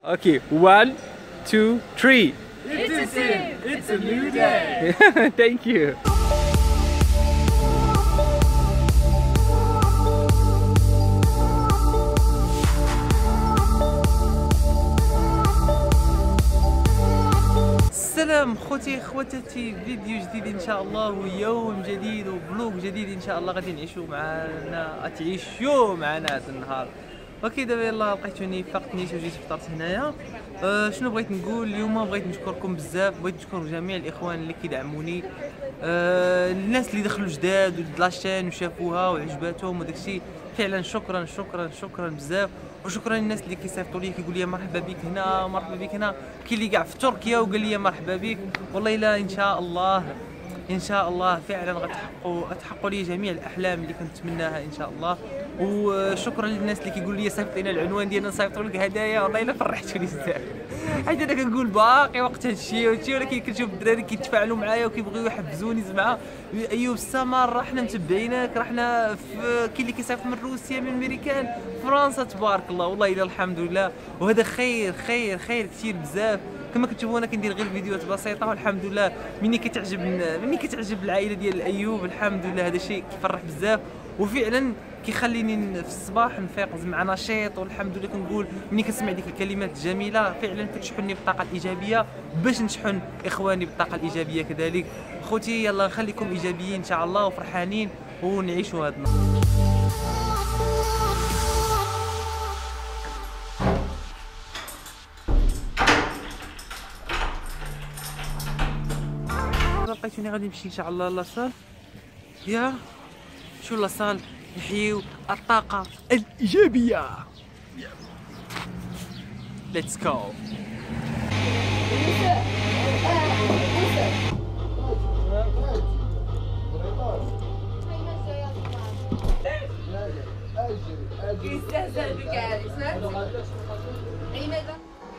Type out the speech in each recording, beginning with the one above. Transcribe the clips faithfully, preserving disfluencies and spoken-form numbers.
Okay, one, two, three. It's a sin. It's a new day. Thank you. السلام خوتي خواتاتي، فيديو جديد ان شاء الله ويوم جديد وفلوق جديد ان شاء الله غادي نعيشوا معنا تعيشوا معنا هذا النهار. اوكي دابا يلاه لقيتوني فقت نيت وجيت فطرت هنايا. أه شنو بغيت نقول اليوم؟ بغيت نشكركم بزاف، بغيت نشكر جميع الاخوان اللي كيدعموني، أه الناس اللي دخلوا جداد لاشين وشافوها وعجباتهم وداكشي. فعلا شكرا شكرا شكرا بزاف، وشكرا للناس اللي كيصيفطوا لي كيقول لي مرحبا بك هنا مرحبا بك هنا. كاين اللي كاع في تركيا وقال لي مرحبا بك. والله الا ان شاء الله ان شاء الله فعلا غتحققوا غتحققوا لي جميع الاحلام اللي كنت نتمناها ان شاء الله. وشكرا للناس اللي كيقول لي صيفط لنا العنوان ديالنا نصيفطوا لك هدايا. والله الا فرحتوني بزاف، حيت انا كنقول باقي وقت هذا الشيء وهادشي، ولكن كنشوف الدراري كيتفاعلوا معايا وكيبغيو يحفزوني. زعما ايوب السمر راه حنا متبعينك، راه حنا كاين اللي كيصيفط من روسيا من امريكان فرنسا، تبارك الله. والله الا الحمد لله، وهذا خير خير خير كثير بزاف. كما كتشوفوا انا كندير غير فيديوهات بسيطه والحمد لله. مني كتعجب مني كتعجب العائله ديال ايوب الحمد لله، هذا الشيء كيفرح بزاف وفعلا كيخليني في الصباح نفيق مع نشيط. والحمد لله كنقول ملي كنسمع ديك الكلمات الجميله فعلا كتشحنني بالطاقه الايجابيه باش نشحن اخواني بالطاقه الايجابيه كذلك. خوتي يلا نخليكم ايجابيين ان شاء الله وفرحانين ونعيشوا هذا النهار. لقيتوني غادي نمشي ان شاء الله لاصال. يا شو لاصال نحيو الطاقة الإيجابية. ليتس جو. يستهزأ بك عادي سمعت؟ لماذا؟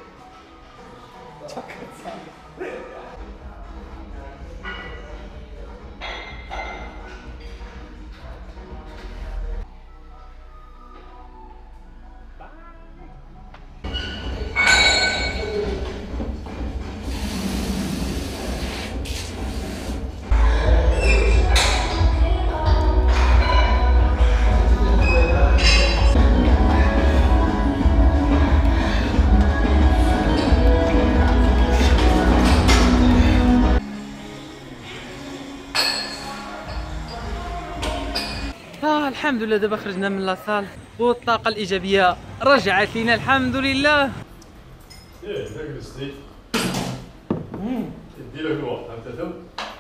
آه الحمد لله دابا خرجنا من لاصال والطاقة الإيجابية رجعت لينا الحمد لله. ايه ذاك الستيك يدي لك الوقت انت تو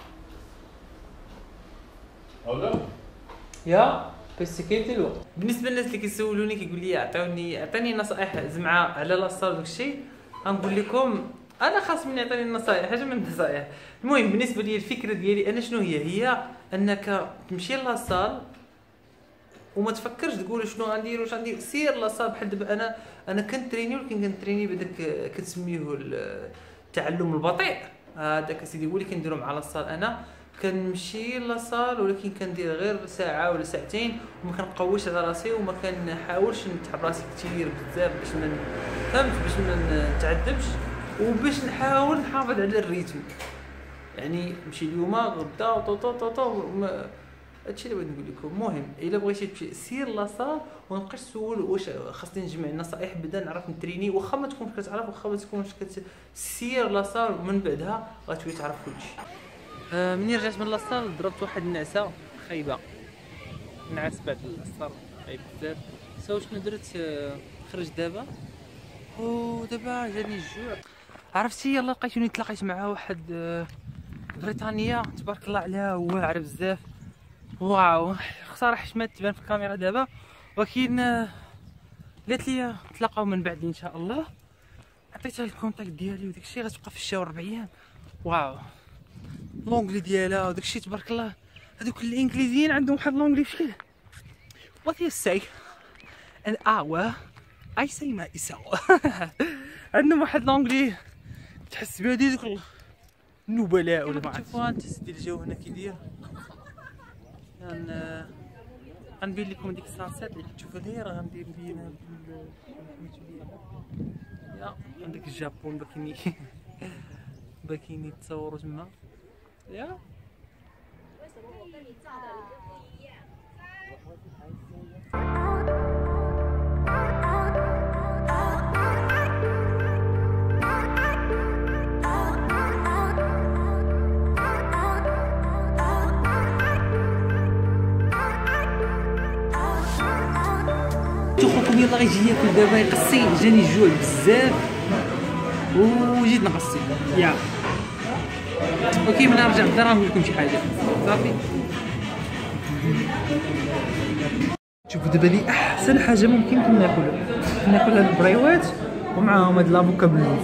او لا يا بس كاين الوقت. بالنسبه للناس اللي كيسولوني كيقول لي عطوني عطيني نصائح زعما على لاصال وداك الشيء، غنقول لكم انا خاص مني يعطيني النصائح حاجه من النصائح. المهم بالنسبه لي الفكره ديالي انا شنو هي هي انك تمشي لاصال وما تفكرش تقول شنو غندير واش غندير، سير لاصال. بحال دابا انا انا كنتريني ولكن كنتريني بداك كتسميه التعلم البطيء هذاك اسيدي هو اللي كنديرو مع لاصال. انا كنمشي لاصال ولكن كندير غير ساعه ولا ساعتين وما كنقويش على راسي وما كنحاولش نتعب راسي كثير بزاف باش ما فهمت باش ما نتعذبش وباش نحاول نحافظ على الريتم. يعني نمشي اليوم غدا طو طو طو طو هادشي اللي بغيت نقول لكم. المهم الا بغيتي تمشي سير لاصال ونبقاش تسول واش خاصني نجمع النصائح بدا نعرف نتريني، واخا ما تكونش كتعرف واخا ما تكونش كتسير لاصال ومن بعدها غتولي تعرف كلشي. آه مني رجعت من لاصال ضربت واحد النعسه خايبه، نعس بعد العصر خايب بزاف. سوا شنو درت؟ آه خرجت دابا ودابا جاني الجوع عرفتي. يلا لقيتوني تلاقيت مع واحد آه بريطانيه تبارك الله عليها واعره بزاف. واو خساره حشمات تبان في الكاميرا دابا، ولكن قالت لي نتلاقاو من بعد ان شاء الله. عطيتها الكونتاكت ديالي وداكشي، غتبقى في الشهر ربع ايام. واو لونجلي ديالها وداكشي تبارك الله. هذوك الانجليزيين عندهم واحد لونجلي فيه وات يو سي ان اور اي سي ماي سو. عندهم واحد لونجلي تحس بها ديك النبلاء ولا ما عرفتش. شوفوا انت سيدي الجو هنا كي داير. غن غنبين لكم ديك السانسيت اللي كتشوفوا لي، راه غندير بينها يا عندك الجابون باكيني باكيني يتصوروا تما يا خوكم يلا غيجي ياكل دابا يقصي جاني الجوع بزاف وجيت نقصي يا اوكي من نرجع للدار نقول لكم شي حاجه صافي. شوفوا دابا لي احسن حاجه ممكن كنا ناكلها ناكل هاد البريوات ومعاهم هاد لافوكا باللوز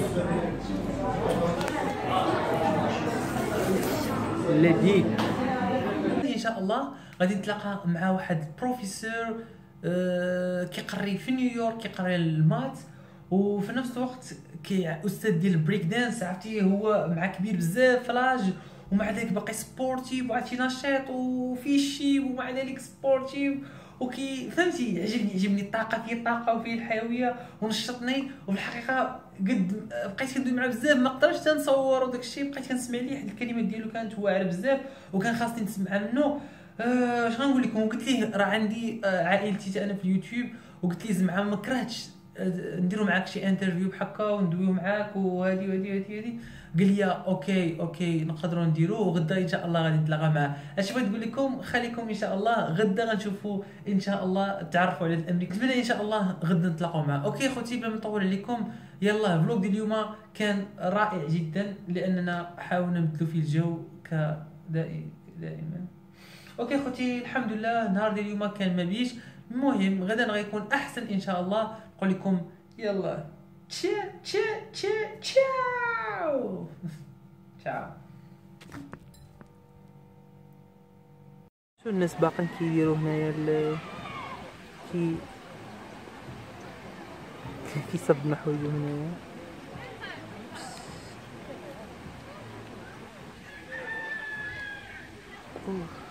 لذيذ. ان شاء الله غادي نتلاقى مع واحد البروفيسور أه كيقري في نيويورك كيقري المات وفي نفس الوقت كي استاذ ديال البريك دانس عرفتي هو مع كبير بزاف في لاج ومع ذلك باقي سبورتيف وعرفتي نشيط وفي شيب ومع ذلك سبورتيف وكي فهمتي عجبني عجبني الطاقه فيه الطاقه وفيه الحيويه ونشطني وفي الحقيقه قد بقيت كندوي معاه بزاف ما قدرتش تنصور وداك الشيء بقيت كنسمع ليه حيت الكلمات ديالو كانت واعره بزاف وكان خاصني نسمع منه. اش آه غنقول لكم قلت ليه راه عندي آه عائلتي انا في اليوتيوب وقلت ليه زعما ما كرهتش آه نديرو معاك شي انترفيو بحكا وندويو معاك وهادي وهادي وهادي وهادي قال لي اوكي اوكي نقدروا نديروه وغدا ان شاء الله غادي نتلاقى معاه. اش بغيت نقول لكم خليكم ان شاء الله غدا غنشوفوا ان شاء الله تعرفوا على الامريكي نتمنى ان شاء الله غدا نتلاقاو معاه. اوكي خوتي بلا ما نطول عليكم يلا الفلوق ديال اليوم كان رائع جدا لاننا حاولنا نبدلوا فيه الجو كدائما. اوكي خوتي الحمد لله النهار ديال اليوم كان ما بيش المهم غدا غيكون احسن ان شاء الله. نقول لكم يلا تشا تشا تشا تشاو تشاو. شو الناس باقين كيديروا هنايا كي كيصبنوا حوايجهم هنايا.